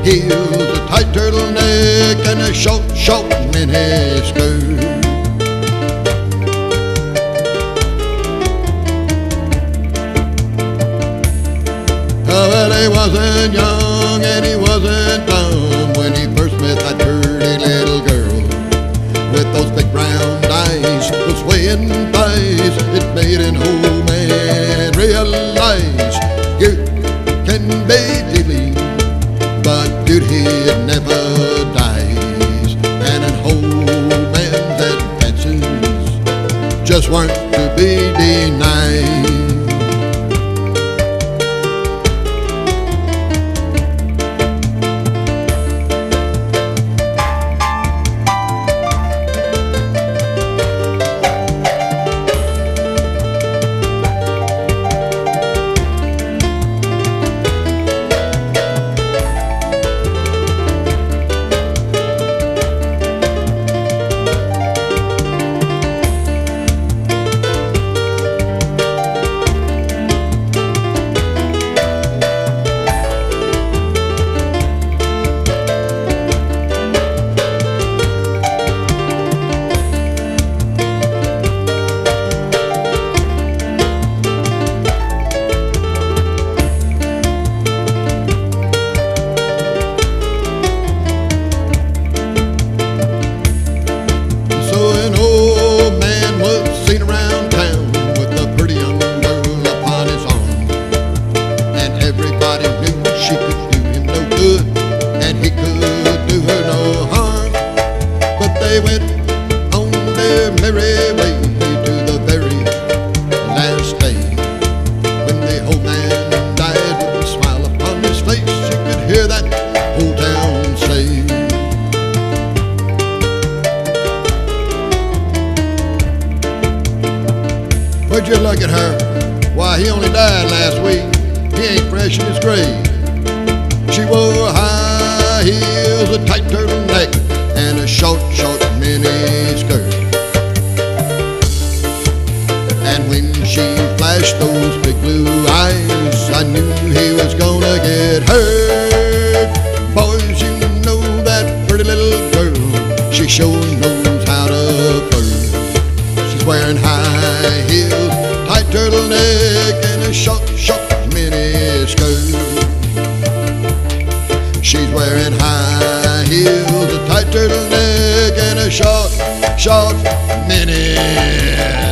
heels, a tight turtleneck, and a short, short mini skirt. Well, he wasn't young and he wasn't dumb when he first met that pretty little girl with those big round eyes, those swaying thighs. It made an old man realize you can be dealing, but beauty it never dies. And an old man's advances just weren't to be denied. They went on their merry way to the very last day. When the old man died with a smile upon his face, you could hear that whole town say, "Would you look at her? Why, he only died last week. He ain't fresh in his grave." She wore high heels, a tight turtleneck, and a short, short mini skirt. And when she flashed those big blue eyes, I knew he was gonna get hurt. Boys, you know that pretty little girl, she sure knows how to flirt. She's wearing high heels, tight turtleneck, and a short, short mini skirt. She's wearing high heels, a tight turtleneck, and a short, short mini